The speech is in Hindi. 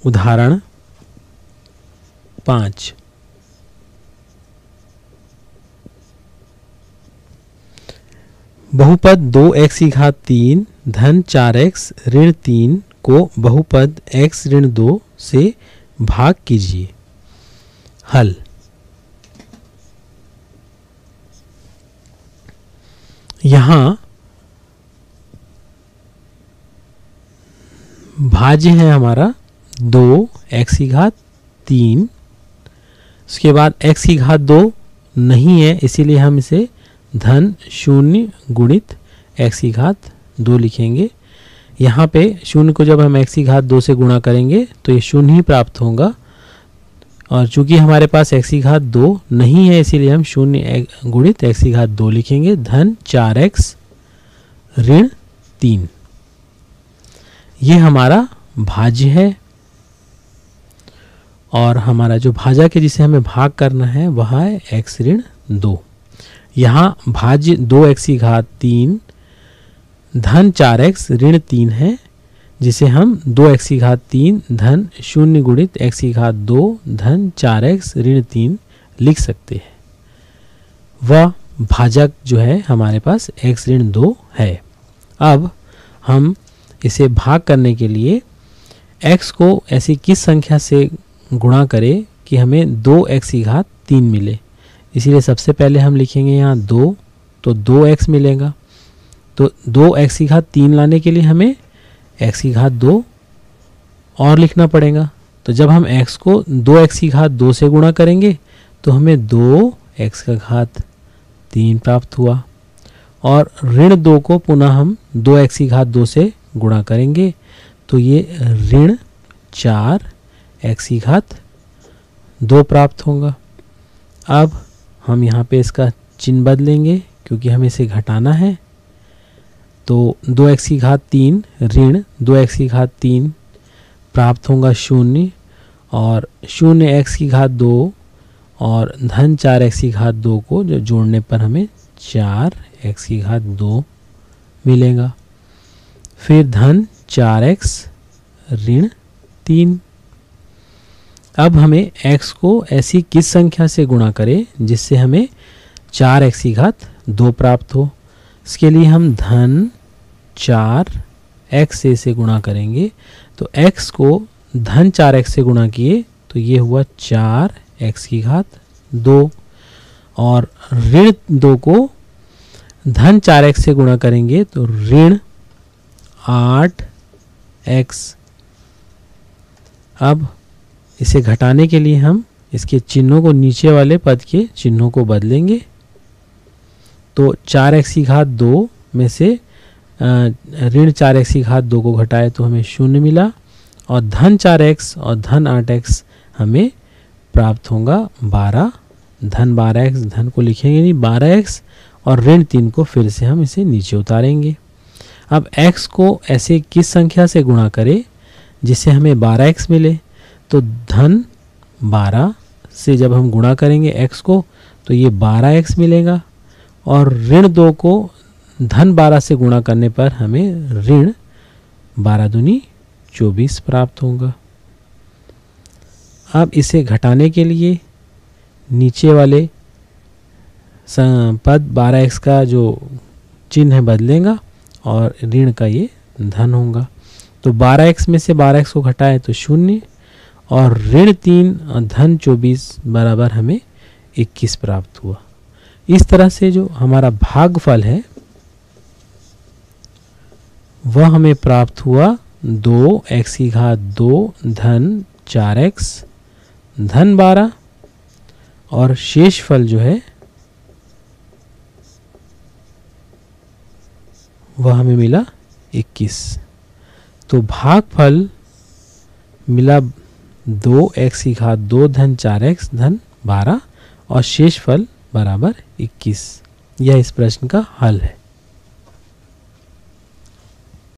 उदाहरण 5। बहुपद 2x की घात 3 धन 4x ऋण 3 को बहुपद x ऋण 2 से भाग कीजिए। हल। यहाँ भाज्य है हमारा 2x की घात 3, उसके बाद x की घात 2 नहीं है, इसीलिए हम इसे धन 0 गुणित x की घात 2 लिखेंगे। यहाँ पे 0 को जब हम x की घात 2 से गुणा करेंगे तो ये 0 ही प्राप्त होगा, और चूंकि हमारे पास x की घात 2 नहीं है इसीलिए हम 0 गुणित x की घात 2 लिखेंगे। धन 4x ऋण 3, ये हमारा भाज्य है, और हमारा जो भाजक है जिसे हमें भाग करना है वह है x ऋण 2। यहाँ भाज्य 2x की घात 3 धन 4x ऋण 3 है, जिसे हम 2x की घात 3 धन 0 गुणित x की घात 2 धन 4x ऋण 3 लिख सकते हैं। वह भाजक जो है हमारे पास x ऋण 2 है। अब हम इसे भाग करने के लिए x को ऐसी किस संख्या से गुणा करें कि हमें 2x की घात 3 मिले। इसीलिए सबसे पहले हम लिखेंगे यहाँ 2, तो 2x मिलेगा। तो 2x की घात 3 लाने के लिए हमें x की घात 2 और लिखना पड़ेगा। तो जब हम x को 2x की घात 2 से गुणा करेंगे तो हमें 2x का घात 3 प्राप्त हुआ, और ऋण 2 को पुनः हम 2x की घात 2 से गुणा करेंगे तो ये ऋण 4x की घात 2 प्राप्त होगा। अब हम यहाँ पे इसका चिन्ह बदलेंगे क्योंकि हमें इसे घटाना है। तो 2x की घात 3 ऋण 2x की घात 3 प्राप्त होगा 0, और 0x की घात 2 और धन 4x की घात 2 को जो जोड़ने पर हमें 4x की घात 2 मिलेगा। फिर धन 4x ऋण 3। अब हमें x को ऐसी किस संख्या से गुणा करें जिससे हमें 4x की घात 2 प्राप्त हो। इसके लिए हम धन 4x से इसे गुणा करेंगे, तो x को धन 4x से गुणा किए तो ये हुआ 4x की घात 2, और ऋण 2 को धन 4x से गुणा करेंगे तो ऋण 8x। अब इसे घटाने के लिए हम इसके चिन्हों को नीचे वाले पद के चिन्हों को बदलेंगे। तो 4x की घात 2 में से ऋण 4x की घात 2 को घटाए तो हमें 0 मिला, और धन 4x और धन 8x हमें प्राप्त होगा 12। धन 12x, धन को लिखेंगे नहीं 12x, और ऋण 3 को फिर से हम इसे नीचे उतारेंगे। अब x को ऐसे किस संख्या से गुणा करें जिससे हमें 12x मिले। तो धन 12 से जब हम गुणा करेंगे x को तो ये 12x मिलेगा, और ऋण 2 को धन 12 से गुणा करने पर हमें ऋण 12 दूनी 24 प्राप्त होगा। अब इसे घटाने के लिए नीचे वाले पद 12x का जो चिन्ह है बदलेगा और ऋण का ये धन होगा। तो 12x में से 12x को घटाए तो 0, और ऋण 3 और धन 24 बराबर हमें 21 प्राप्त हुआ। इस तरह से जो हमारा भागफल है वह हमें प्राप्त हुआ 2x की घात 2 धन 4x धन 12, और शेष फल जो है वह हमें मिला 21। तो भागफल मिला 2x की घात 2 धन 4x धन 12, और शेष फल बराबर 21। यह इस प्रश्न का हल है।